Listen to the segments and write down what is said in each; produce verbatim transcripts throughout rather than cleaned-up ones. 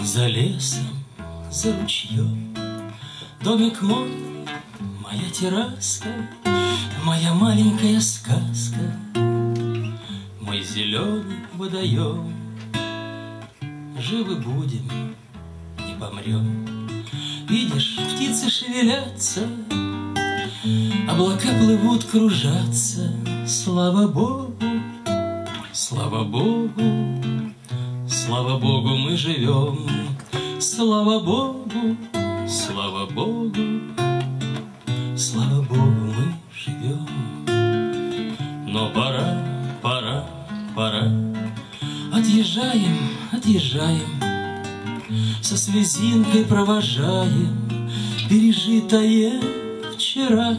За лесом, за ручьем, домик мой, моя терраска, моя маленькая сказка, мой зеленый водоем. Живы будем, не помрем. Видишь, птицы шевелятся, облака плывут, кружатся. Слава Богу, слава Богу, слава Богу, мы живем. Слава Богу, слава Богу, слава Богу, мы живем. Но пора, пора, пора. Отъезжаем, отъезжаем, со слезинкой провожаем пережитое вчера.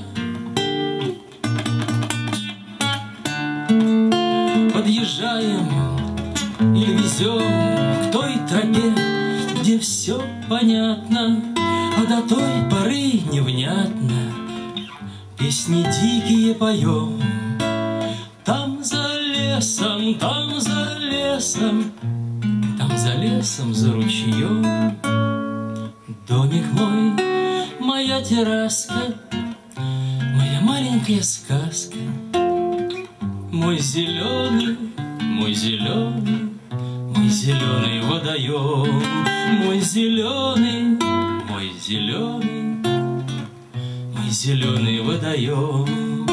Подъезжаем или везем к той тропе, где все понятно, а до той поры невнятно. Песни дикие поем. Там за лесом, там за лесом, там за лесом, за ручьем. Домик мой, моя терраска, моя маленькая сказка, мой зеленый, мой зеленый, мой зеленый водоем. Мой зеленый, мой зеленый, мой зеленый водоем.